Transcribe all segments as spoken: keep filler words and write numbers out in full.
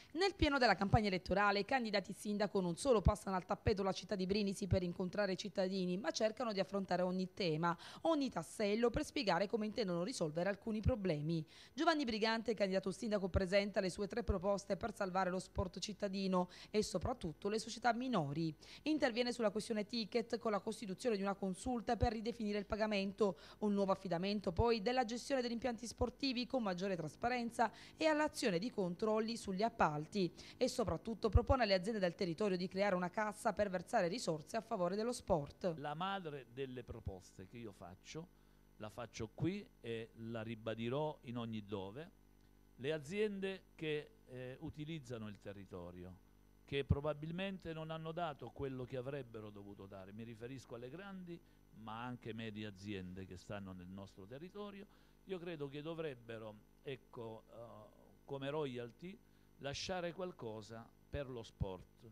Nel pieno della campagna elettorale, i candidati sindaco non solo passano al tappeto la città di Brindisi per incontrare i cittadini, ma cercano di affrontare ogni tema, ogni tassello per spiegare come intendono risolvere alcuni problemi. Giovanni Brigante, candidato sindaco, presenta le sue tre proposte per salvare lo sport cittadino e soprattutto le società minori. Interviene sulla questione ticket con la costituzione di una consulta per ridefinire il pagamento, un nuovo affidamento poi della gestione degli impianti sportivi con maggiore trasparenza e all'azione di controlli sugli appalti. E soprattutto propone alle aziende del territorio di creare una cassa per versare risorse a favore dello sport. La madre delle proposte che io faccio, la faccio qui e la ribadirò in ogni dove, le aziende che eh, utilizzano il territorio, che probabilmente non hanno dato quello che avrebbero dovuto dare, mi riferisco alle grandi ma anche medie aziende che stanno nel nostro territorio, io credo che dovrebbero, ecco, uh, come royalty, lasciare qualcosa per lo sport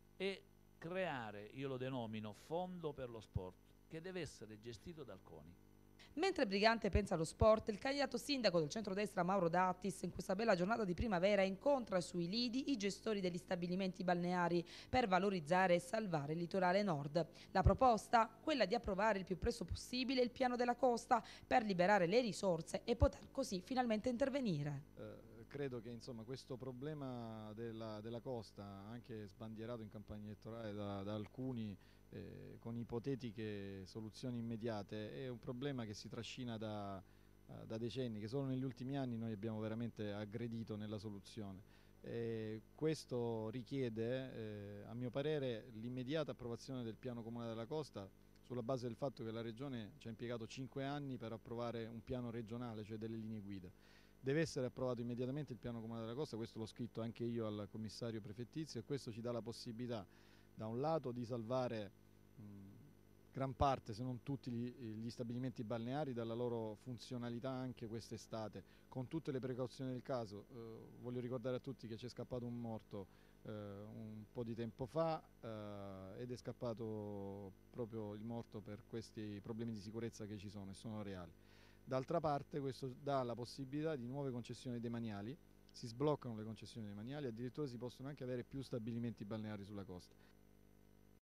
e creare, io lo denomino fondo per lo sport, che deve essere gestito dal CONI. Mentre Brigante pensa allo sport, il candidato sindaco del centrodestra Mauro Dattis in questa bella giornata di primavera incontra sui lidi i gestori degli stabilimenti balneari per valorizzare e salvare il litorale nord. La proposta? Quella di approvare il più presto possibile il piano della costa per liberare le risorse e poter così finalmente intervenire. Eh, credo che insomma, questo problema della, della costa, anche sbandierato in campagna elettorale da, da alcuni eh, con ipotetiche soluzioni immediate, è un problema che si trascina da, da decenni, che solo negli ultimi anni noi abbiamo veramente aggredito nella soluzione. Eh, questo richiede, eh, a mio parere, l'immediata approvazione del piano comunale della costa, sulla base del fatto che la Regione ci ha impiegato cinque anni per approvare un piano regionale, cioè delle linee guida. Deve essere approvato immediatamente il piano comunale della costa, questo l'ho scritto anche io al commissario prefettizio, e questo ci dà la possibilità da un lato di salvare mh, gran parte, se non tutti gli, gli stabilimenti balneari dalla loro funzionalità anche quest'estate, con tutte le precauzioni del caso. Eh, voglio ricordare a tutti che c'è scappato un morto eh, un po' di tempo fa eh, ed è scappato proprio il morto per questi problemi di sicurezza che ci sono e sono reali. D'altra parte questo dà la possibilità di nuove concessioni demaniali, si sbloccano le concessioni demaniali, addirittura si possono anche avere più stabilimenti balneari sulla costa.